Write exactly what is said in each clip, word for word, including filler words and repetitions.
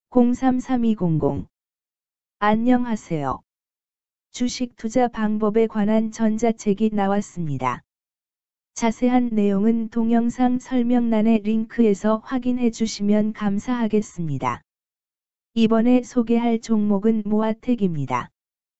공삼삼이공공. 안녕하세요. 주식 투자 방법에 관한 전자책이 나왔습니다. 자세한 내용은 동영상 설명란의 링크에서 확인해 주시면 감사하겠습니다. 이번에 소개할 종목은 모아텍입니다.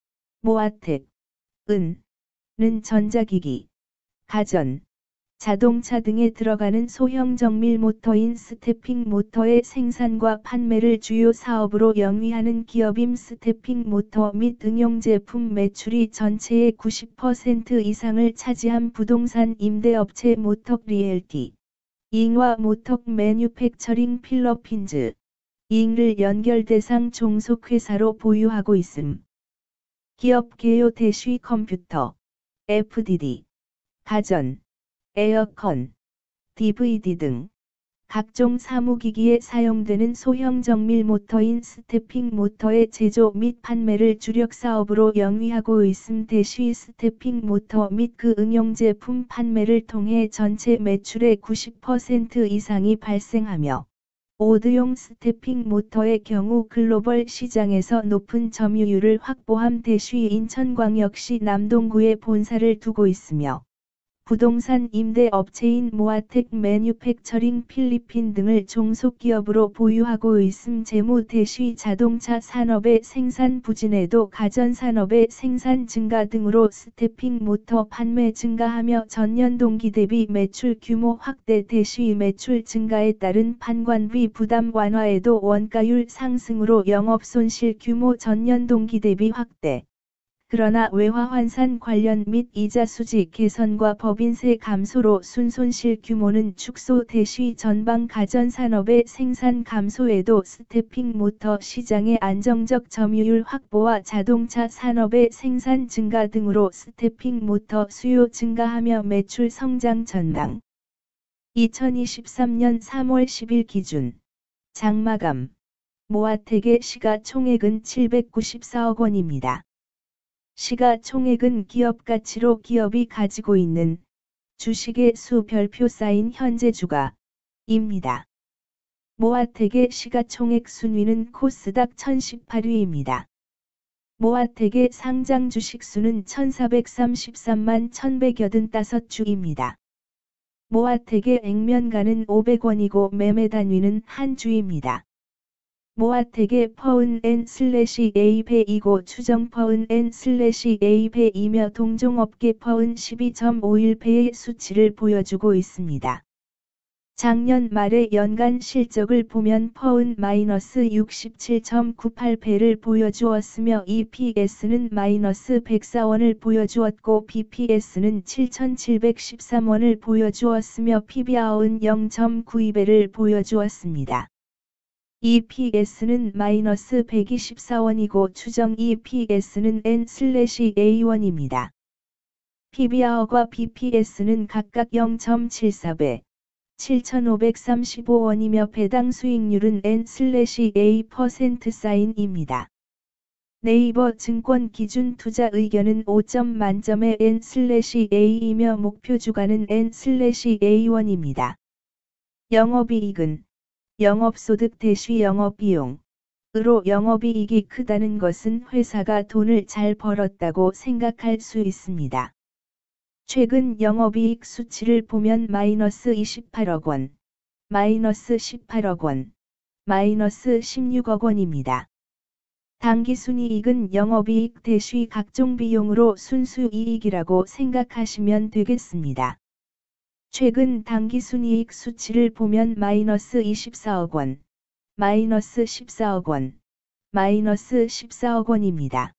모아텍, 은, 는 전자기기, 가전, 자동차 등에 들어가는 소형 정밀 모터인 스태핑 모터의 생산과 판매를 주요 사업으로 영위하는 기업임. 스태핑 모터 및 응용 제품 매출이 전체의 구십 퍼센트 이상을 차지한 부동산 임대업체 모턱 리엘티, 잉와 모턱 매뉴팩처링 필러핀즈, 잉을 연결 대상 종속회사로 보유하고 있음. 기업 개요 대쉬 컴퓨터, 에프디디, 가전, 에어컨, 디브이디 등 각종 사무기기에 사용되는 소형 정밀 모터인 스태핑 모터의 제조 및 판매를 주력 사업으로 영위하고 있음. 대쉬 스태핑 모터 및 그 응용 제품 판매를 통해 전체 매출의 구십 퍼센트 이상이 발생하며 오드용 스태핑 모터의 경우 글로벌 시장에서 높은 점유율을 확보함. 대쉬 인천광역시 남동구에 본사를 두고 있으며 부동산 임대 업체인 모아텍 매뉴팩처링 필리핀 등을 종속기업으로 보유하고 있음. 재무 대쉬 자동차 산업의 생산 부진에도 가전산업의 생산 증가 등으로 스태핑 모터 판매 증가하며 전년 동기 대비 매출 규모 확대. 대쉬 매출 증가에 따른 판관비 부담 완화에도 원가율 상승으로 영업손실 규모 전년 동기 대비 확대. 그러나 외화 환산 관련 및 이자 수지 개선과 법인세 감소로 순손실 규모는 축소. 대쉬 전방 가전산업의 생산 감소에도 스태핑 모터 시장의 안정적 점유율 확보와 자동차 산업의 생산 증가 등으로 스태핑 모터 수요 증가하며 매출 성장 전망. 이천이십삼 년 삼월 십일 기준 장마감 모아텍의 시가총액은 칠백구십사억 원입니다. 시가총액은 기업가치로 기업이 가지고 있는 주식의 수 별표 쌓인 현재 주가입니다. 모아텍의 시가총액 순위는 코스닥 천십팔 위입니다. 모아텍의 상장 주식수는 천사백삼십삼만 천백팔십오 주입니다. 모아텍의 액면가는 오백 원이고 매매 단위는 한 주입니다. 모아텍의 퍼은 엔 슬래시 에이 배이고 추정 퍼은 엔 슬래시 에이 배이며 동종업계 퍼은 십이 점 오일 배의 수치를 보여주고 있습니다. 작년 말의 연간 실적을 보면 퍼은 마이너스 육십칠 점 구팔 배를 보여주었으며 이피에스는 마이너스 백사 원을 보여주었고 비피에스는 칠천칠백십삼 원을 보여주었으며 피비알은 영 점 구이 배를 보여주었습니다. 이피에스는 마이너스 백이십사 원이고 추정 이피에스는 엔 슬래시 에이 원입니다. 피비알과 비피에스는 각각 영 점 칠사 배, 칠천오백삼십오 원이며 배당 수익률은 엔 슬래시 에이 퍼센트 사인입니다. 네이버 증권 기준 투자 의견은 오 점 만점의 엔 슬래시 에이이며 목표 주가는 엔 슬래시 에이 원입니다. 영업이익은 영업소득 대쉬 영업비용 으로 영업이익이 크다는 것은 회사가 돈을 잘 벌었다고 생각할 수 있습니다. 최근 영업이익 수치를 보면 마이너스 이십팔억 원, 마이너스 십팔억 원, 마이너스 십육억 원입니다. 당기순이익은 영업이익 대쉬 각종 비용으로 순수이익이라고 생각하시면 되겠습니다. 최근 당기순이익 수치를 보면 마이너스 이십사억 원, 마이너스 십사억 원, 마이너스 십사억 원입니다.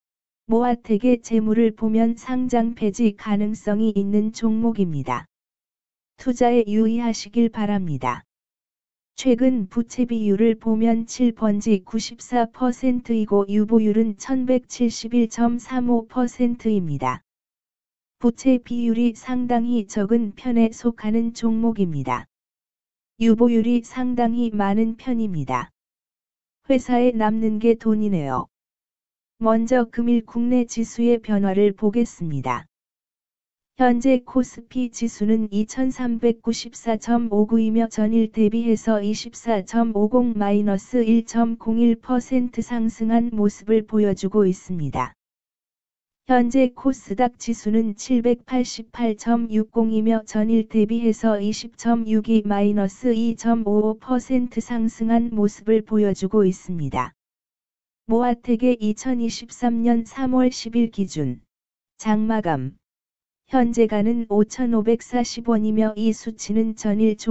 모아텍의 재물을 보면 상장 폐지 가능성이 있는 종목입니다. 투자에 유의하시길 바랍니다. 최근 부채 비율을 보면 칠 번지 구십사 퍼센트이고 유보율은 천백칠십일 점 삼오 퍼센트입니다. 부채 비율이 상당히 적은 편에 속하는 종목입니다. 유보율이 상당히 많은 편입니다. 회사에 남는 게 돈이네요. 먼저 금일 국내 지수의 변화를 보겠습니다. 현재 코스피 지수는 이천삼백구십사 점 오구이며 전일 대비해서 이십사 점 오공 마이너스 일 점 공일 퍼센트 상승한 모습을 보여주고 있습니다. 현재 코스닥 지수는 칠백팔십팔 점 육공이며 전일 대비해서 이십 점 육이 마이너스 이 점 오오 퍼센트 상승한 모습을 보여주고 있습니다. 모아텍의 이천이십삼년 삼월 십일 기준 장마감 현재가는 오천오백사십 원이며 이 수치는 전일